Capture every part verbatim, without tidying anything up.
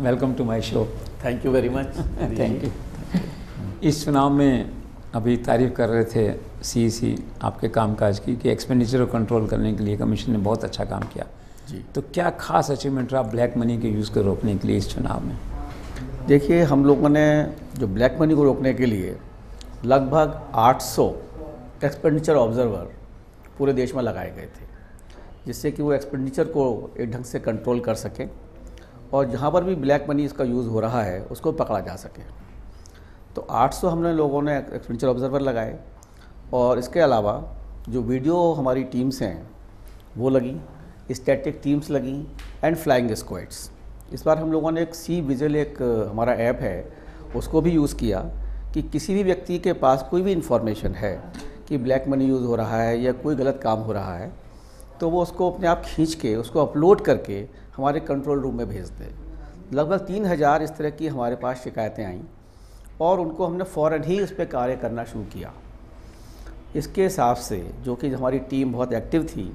Welcome to my show. Thank you very much. Thank you. इस चुनाव में अभी तारीफ कर रहे थे सीईसी आपके कामकाज की कि एक्सपेंडिचर को कंट्रोल करने के लिए कमीशन ने बहुत अच्छा काम किया जी। तो क्या खास अचीवमेंट रहा ब्लैक मनी के यूज़ को रोकने के लिए इस चुनाव में? देखिए, हम लोगों ने जो ब्लैक मनी को रोकने के लिए लगभग आठ सौ एक्सपेंडिचर ऑब्जर्वर पूरे देश में लगाए गए थे, जिससे कि वो एक्सपेंडिचर को एक ढंग से कंट्रोल कर सकें और जहाँ पर भी ब्लैक मनी इसका यूज़ हो रहा है उसको पकड़ा जा सके। तो आठ सौ हमने लोगों ने एक्सपेंडिचर ऑब्जर्वर लगाए और इसके अलावा जो वीडियो हमारी टीम्स हैं वो लगी, स्टैटिक टीम्स लगी एंड फ्लाइंग स्क्वाड्स। इस बार हम लोगों ने एक सी विजिल एक हमारा ऐप है उसको भी यूज़ किया कि किसी भी व्यक्ति के पास कोई भी इंफॉर्मेशन है कि ब्लैक मनी यूज़ हो रहा है या कोई गलत काम हो रहा है तो वो उसको अपने आप खींच के उसको अपलोड करके हमारे कंट्रोल रूम में भेज दें। लगभग तीन हज़ार इस तरह की हमारे पास शिकायतें आईं और उनको हमने फ़ौरन ही उस पर कार्य करना शुरू किया। इसके हिसाब से जो कि हमारी टीम बहुत एक्टिव थी,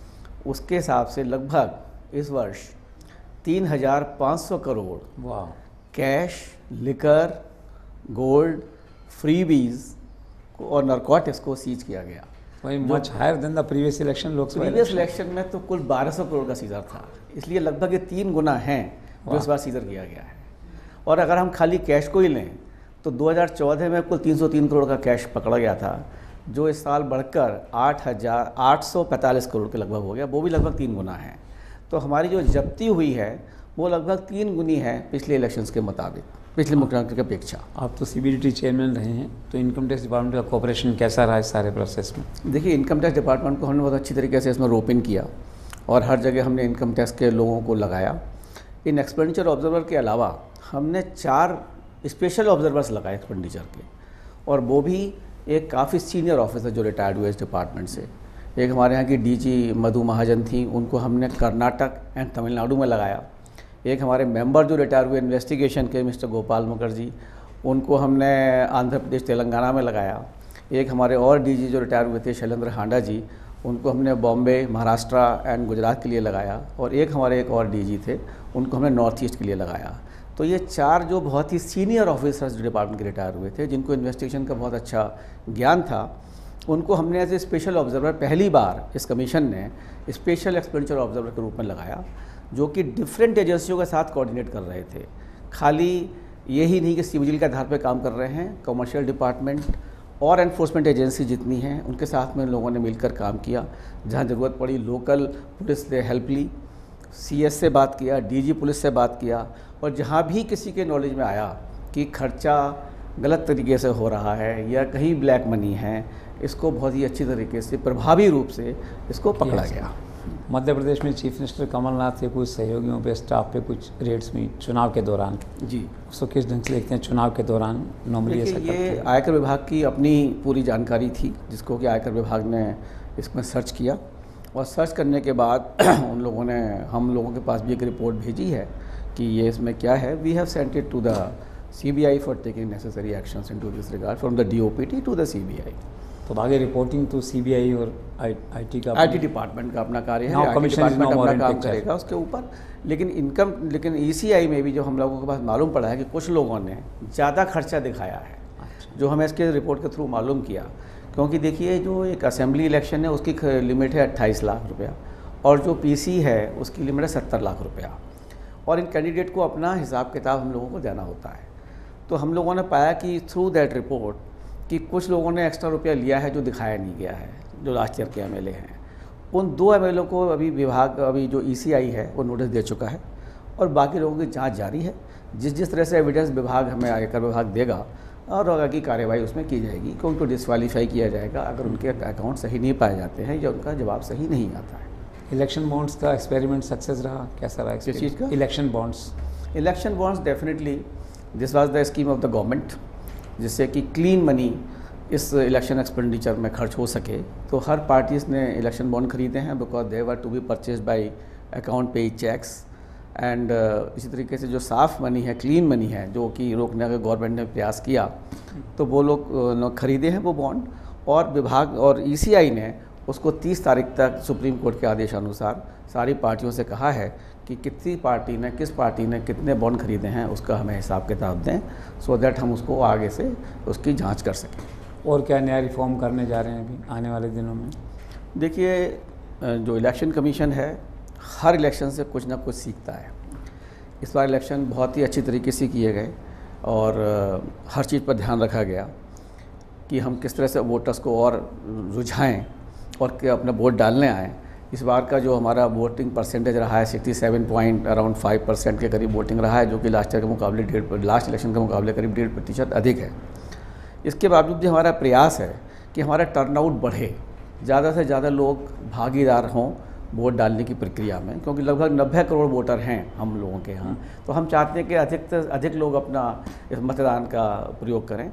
उसके हिसाब से लगभग इस वर्ष तीन हज़ार पाँच सौ करोड़ वाह कैश, लिकर, गोल्ड, फ्रीबीज और नारकोटिक्स को सीज किया गया। Much higher than the previous election. Lok Sabha previous election में तो कुल बारह सौ करोड़ का सीजर था, इसलिए लगभग ये तीन गुना हैं जो इस बार सीजर किया गया है। और अगर हम खाली कैश को ही लें तो दो हज़ार चौदह में कुल तीन सौ तीन करोड़ का कैश पकड़ा गया था, जो इस साल बढ़कर आठ हज़ार आठ सौ पैंतालीस करोड़ के लगभग हो गया, वो भी लगभग तीन गुना है। तो हमारी जो जब्ती हुई है वो लगभग तीन गुनी है पिछले इलेक्शंस के मुताबिक, पिछले मुख्यमंत्री की अपेक्षा। आप तो सीबीडीटी चेयरमैन रहे हैं, तो इनकम टैक्स डिपार्टमेंट का कोऑपरेशन कैसा रहा इस सारे प्रोसेस में? देखिए, इनकम टैक्स डिपार्टमेंट को हमने बहुत अच्छी तरीके से इसमें रोप इन किया और हर जगह हमने इनकम टैक्स के लोगों को लगाया। इन एक्सपेंडिचर ऑब्जर्वर के अलावा हमने चार स्पेशल ऑब्जर्वर्स लगाए एक्सपेंडिचर के, और वो भी एक काफ़ी सीनियर ऑफिसर जो रिटायर्ड हुए इस डिपार्टमेंट से। एक हमारे यहाँ की डीजी मधु महाजन थी, उनको हमने कर्नाटक एंड तमिलनाडु में लगाया। एक हमारे मेंबर जो रिटायर हुए इन्वेस्टिगेशन के मिस्टर गोपाल मुखर्जी, उनको हमने आंध्र प्रदेश तेलंगाना में लगाया। एक हमारे और डीजी जो रिटायर हुए थे शैलेंद्र हांडा जी, उनको हमने बॉम्बे, महाराष्ट्र एंड गुजरात के लिए लगाया। और एक हमारे एक और डीजी थे, उनको हमने नॉर्थ ईस्ट के लिए लगाया। तो ये चार जो बहुत ही सीनियर ऑफिसर्स जो डिपार्टमेंट के रिटायर हुए थे, जिनको इन्वेस्टिगेशन का बहुत अच्छा ज्ञान था, उनको हमने एज ए स्पेशल ऑब्जर्वर पहली बार इस कमीशन ने स्पेशल एक्सपेंडिचर ऑब्जर्वर के रूप में लगाया, जो कि डिफरेंट एजेंसियों के साथ कोऑर्डिनेट कर रहे थे। खाली यही नहीं कि सीविजिल के आधार पर काम कर रहे हैं, कमर्शियल डिपार्टमेंट और एनफोर्समेंट एजेंसी जितनी हैं उनके साथ में लोगों ने मिलकर काम किया। जहाँ ज़रूरत पड़ी लोकल पुलिस ने हेल्प ली, सीएस से बात किया, डीजी पुलिस से बात किया, और जहाँ भी किसी के नॉलेज में आया कि खर्चा गलत तरीके से हो रहा है या कहीं ब्लैक मनी है, इसको बहुत ही अच्छी तरीके से प्रभावी रूप से इसको पकड़ा गया। मध्य प्रदेश में चीफ मिनिस्टर कमलनाथ के कुछ सहयोगियों पे, स्टाफ पे कुछ रेड्स हुई चुनाव के दौरान जी। उसको किस ढंग से देखते हैं चुनाव के दौरान नॉर्मली ऐसा करते हैं? ये आयकर विभाग की अपनी पूरी जानकारी थी, जिसको कि आयकर विभाग ने इसमें सर्च किया, और सर्च करने के बाद उन लोगों ने हम लोगों के पास भी एक रिपोर्ट भेजी है कि ये इसमें क्या है। We have sent it to the C B I for taking necessary actions in to this regard from the D O P T to the C B I. तो आगे रिपोर्टिंग तो सीबीआई और आईटी का IT department का अपना कार्य है, IT department अपना काम करेगा उसके ऊपर। लेकिन इनकम लेकिन ईसीआई में भी जो हम लोगों के पास मालूम पड़ा है कि कुछ लोगों ने ज़्यादा खर्चा दिखाया है। अच्छा। जो हमें इसके रिपोर्ट के थ्रू मालूम किया, क्योंकि देखिए जो एक असेंबली इलेक्शन है उसकी लिमिट है अट्ठाईस लाख रुपया और जो पीसी है उसकी लिमिट है सत्तर लाख रुपया, और इन कैंडिडेट को अपना हिसाब किताब हम लोगों को देना होता है। तो हम लोगों ने पाया कि थ्रू दैट रिपोर्ट कि कुछ लोगों ने एक्स्ट्रा रुपया लिया है जो दिखाया नहीं गया है, जो लास्ट ईयर के एमएलए हैं। उन दो एमएलए को अभी विभाग अभी जो ईसीआई है वो नोटिस दे चुका है, और बाकी लोगों की जांच जारी है। जिस जिस तरह से एविडेंस विभाग हमें आयकर विभाग देगा और आगे की कार्रवाई उसमें की जाएगी, कि उनको डिस्क्वालीफाई किया जाएगा अगर उनके अकाउंट सही नहीं पाए जाते हैं या उनका जवाब सही नहीं आता है। इलेक्शन बॉन्ड्स का एक्सपेरिमेंट सक्सेस रहा, कैसा रहा किस चीज़ का? Election bonds. Election bonds definitely this was the scheme of the government, जिससे कि क्लीन मनी इस इलेक्शन एक्सपेंडिचर में खर्च हो सके। तो हर पार्टीज़ ने इलेक्शन बॉन्ड खरीदे हैं, because they were to be purchase by account pay cheques and इसी तरीके से जो साफ़ मनी है, क्लीन मनी है, जो कि रोकने का गवर्नमेंट ने प्रयास किया, तो वो लोग uh, खरीदे हैं वो बॉन्ड, और विभाग और ईसीआई ने उसको तीस तारीख तक सुप्रीम कोर्ट के आदेशानुसार सारी पार्टियों से कहा है कि कितनी पार्टी ने किस पार्टी ने कितने बॉन्ड खरीदे हैं उसका हमें हिसाब किताब दें, सो दैट हम उसको आगे से उसकी जांच कर सकें। और क्या नया रिफॉर्म करने जा रहे हैं अभी आने वाले दिनों में? देखिए, जो इलेक्शन कमीशन है हर इलेक्शन से कुछ ना कुछ सीखता है। इस बार इलेक्शन बहुत ही अच्छी तरीके से किए गए और हर चीज़ पर ध्यान रखा गया कि हम किस तरह से वोटर्स को और रुझाएं और कि अपना वोट डालने आएँ। इस बार का जो हमारा वोटिंग परसेंटेज रहा है sixty seven point around five percent के करीब वोटिंग रहा है, जो कि लास्ट ईयर के मुकाबले डेढ़ लास्ट इलेक्शन के मुकाबले करीब डेढ़ प्रतिशत अधिक है। इसके बावजूद भी हमारा प्रयास है कि हमारा टर्नआउट बढ़े, ज़्यादा से ज़्यादा लोग भागीदार हों वोट डालने की प्रक्रिया में, क्योंकि लगभग नब्बे करोड़ वोटर हैं हम लोगों के यहाँ। तो हम चाहते हैं कि अधिक से अधिक लोग अपना इस मतदान का प्रयोग करें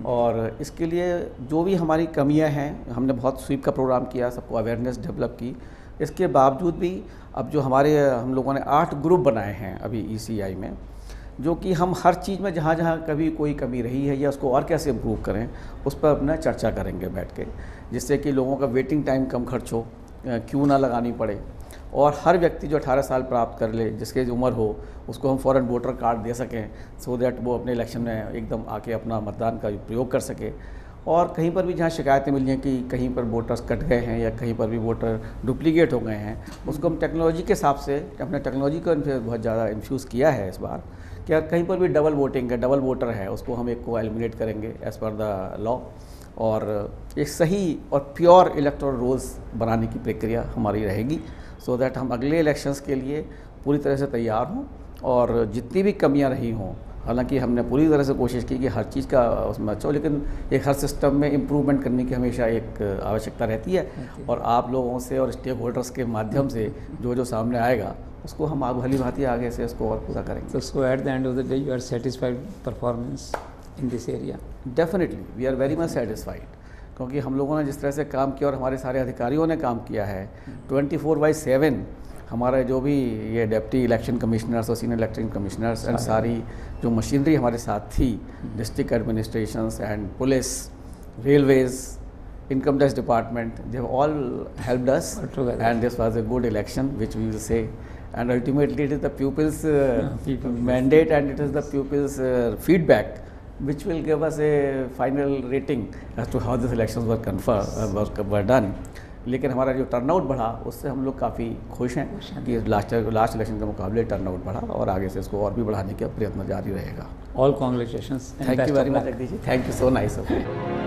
और इसके लिए जो भी हमारी कमियां हैं, हमने बहुत स्वीप का प्रोग्राम किया, सबको अवेयरनेस डेवलप की। इसके बावजूद भी अब जो हमारे हम लोगों ने आठ ग्रुप बनाए हैं अभी ई सी आई में, जो कि हम हर चीज़ में जहाँ जहाँ कभी कोई कमी रही है या उसको और कैसे इम्प्रूव करें उस पर अपना चर्चा करेंगे बैठ के, जिससे कि लोगों का वेटिंग टाइम कम खर्च हो, क्यों ना लगानी पड़े और हर व्यक्ति जो अठारह साल प्राप्त कर ले, जिसके उम्र हो, उसको हम फ़ौरन वोटर कार्ड दे सकें, सो दैट वो अपने इलेक्शन में एकदम आके अपना मतदान का प्रयोग कर सके। और कहीं पर भी जहाँ शिकायतें मिली हैं कि कहीं पर वोटर्स कट गए हैं या कहीं पर भी वोटर डुप्लीकेट हो गए हैं, उसको हम टेक्नोलॉजी के हिसाब से अपने टेक्नोलॉजी को बहुत ज़्यादा इन्फ्यूज़ किया है इस बार कि यार कहीं पर भी डबल वोटिंग है, डबल वोटर है, उसको हम एक को एलिमिनेट करेंगे एज़ पर द लॉ और एक सही और प्योर इलेक्टोरल रोल्स बनाने की प्रक्रिया हमारी रहेगी, सो दैट हम अगले इलेक्शंस के लिए पूरी तरह से तैयार हों और जितनी भी कमियां रही हों, हालांकि हमने पूरी तरह से कोशिश की कि हर चीज़ का उसमें अच्छा हो, लेकिन एक हर सिस्टम में इम्प्रूवमेंट करने की हमेशा एक आवश्यकता रहती है और आप लोगों से और स्टेक होल्डर्स के माध्यम से जो जो सामने आएगा उसको हम आग भली भांति आगे से इसको और पूरा करेंगे। तो so at the end of the day you are satisfied performance in this area? Definitely we are very much satisfied, क्योंकि हम लोगों ने जिस तरह से काम किया और हमारे सारे अधिकारियों ने काम किया है ट्वेंटी फोर बाई सेवन, हमारे जो भी ये डेप्टी इलेक्शन कमिश्नर्स और सीनियर इलेक्शन कमिश्नर्स एंड सारी जो मशीनरी हमारे साथ थी, district administrations and police, railways, income tax department, they have all helped us and this was a good election which we will say, and ultimately it is the pupils uh, yeah, people mandate and it is the pupils uh, feedback which will give us a final rating as to how these elections were confirmed uh, were, were done. लेकिन हमारा जो turnout बढ़ा उससे हम लोग काफ़ी खुश हैं कि लास्ट लास्ट इलेक्शन के मुकाबले टर्नआउट बढ़ा और आगे से इसको और भी बढ़ाने का प्रयत्न जारी रहेगा। All congratulations, thank you very much Jagdish ji, thank you so nice of you.